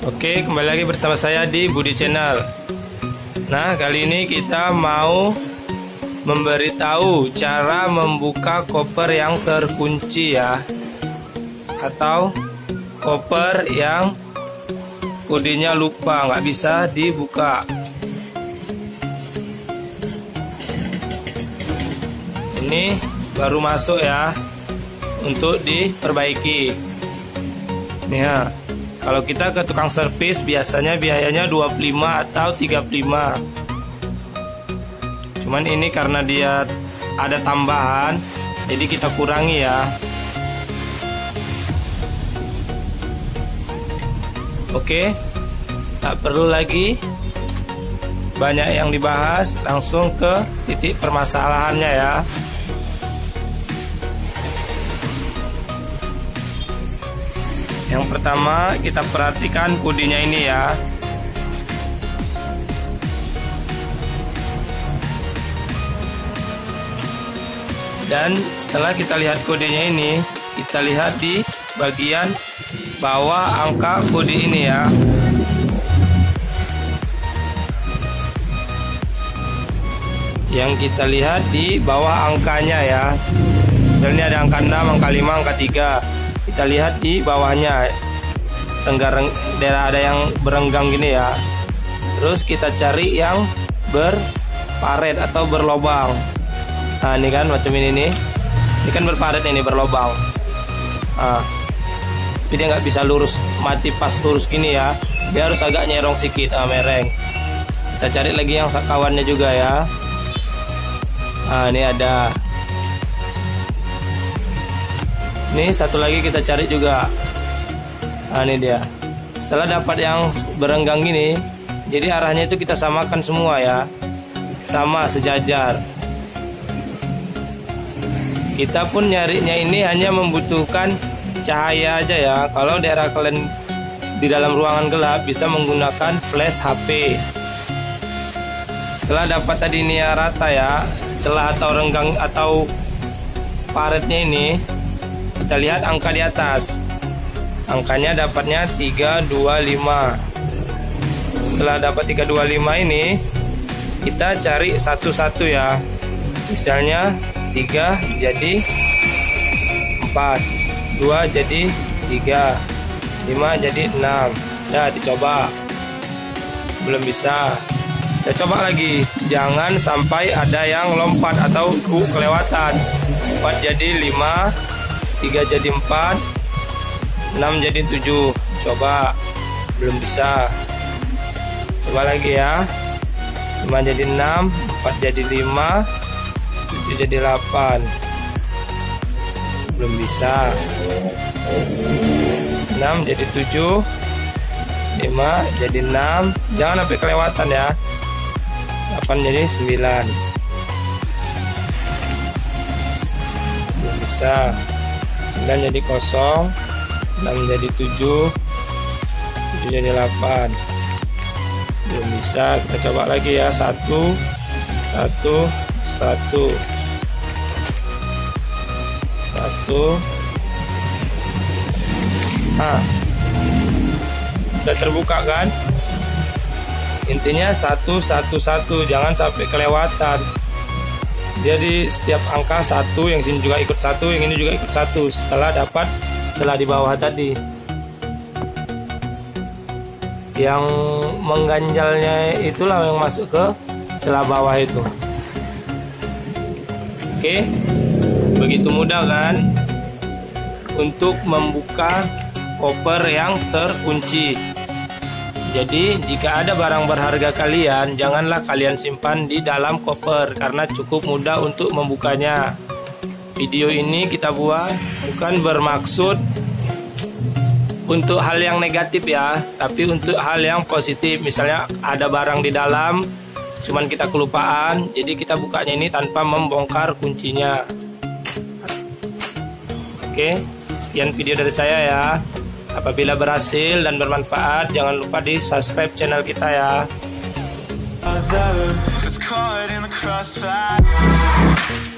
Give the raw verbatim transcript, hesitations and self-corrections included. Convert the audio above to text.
Oke, kembali lagi bersama saya di Budi Channel. Nah, kali ini kita mau memberitahu cara membuka koper yang terkunci ya, atau koper yang kodenya lupa, nggak bisa dibuka. Ini baru masuk ya, untuk diperbaiki. Nih ya, kalau kita ke tukang servis biasanya biayanya dua puluh lima atau tiga puluh lima. Cuman ini karena dia ada tambahan, jadi kita kurangi ya. Oke, tak perlu lagi banyak yang dibahas, langsung ke titik permasalahannya ya. Yang pertama, kita perhatikan kodenya ini ya. Dan setelah kita lihat kodenya ini, kita lihat di bagian bawah angka kode ini ya. Yang kita lihat di bawah angkanya ya. Ini ada angka enam, angka lima, angka tiga. Kita lihat di bawahnya, tenggareng, daerah ada yang berenggang gini ya. Terus kita cari yang berparet atau berlobang. Nah ini kan macam ini nih, ini kan berparet, ini berlobang. Nah, tapi dia nggak bisa lurus, mati pas lurus gini ya. Dia harus agak nyerong sedikit, nah, mereng. Kita cari lagi yang kawannya juga ya. Nah ini ada. Nih satu lagi kita cari juga. Nah ini dia. Setelah dapat yang berenggang gini, jadi arahnya itu kita samakan semua ya, sama sejajar. Kita pun nyarinya ini hanya membutuhkan cahaya aja ya. Kalau daerah kalian di dalam ruangan gelap, bisa menggunakan flash H P. Setelah dapat tadi ini ya, rata ya, celah atau renggang atau paretnya ini, kita lihat angka di atas. Angkanya dapatnya tiga dua lima. Setelah dapat tiga dua lima ini, kita cari satu-satu ya. Misalnya tiga jadi empat, dua jadi tiga, lima jadi enam. Ya, dicoba. Belum bisa. Kita coba lagi. Jangan sampai ada yang lompat atau uh, kelewatan. empat jadi lima, tiga jadi empat, enam jadi tujuh. Coba. Belum bisa. Coba lagi ya. lima jadi enam, empat jadi lima, tujuh jadi delapan. Belum bisa. enam jadi tujuh, lima jadi enam. Jangan sampai kelewatan ya. delapan jadi sembilan. Belum bisa. sembilan jadi kosong, enam jadi tujuh, tujuh jadi delapan. Belum bisa. Kita coba lagi ya. Satu, satu, satu, satu. Nah, udah terbuka kan? Intinya satu, satu, satu. Jangan sampai kelewatan. Jadi setiap angka satu, yang sini juga ikut satu, yang ini juga ikut satu. Setelah dapat celah di bawah tadi, yang mengganjalnya itulah yang masuk ke celah bawah itu. Oke, begitu mudah kan untuk membuka koper yang terkunci. Jadi jika ada barang berharga kalian, janganlah kalian simpan di dalam koper, karena cukup mudah untuk membukanya. Video ini kita buat bukan bermaksud untuk hal yang negatif ya, tapi untuk hal yang positif. Misalnya ada barang di dalam, cuman kita kelupaan, jadi kita bukanya ini tanpa membongkar kuncinya. Oke, sekian video dari saya ya. Apabila berhasil dan bermanfaat, jangan lupa di subscribe channel kita ya.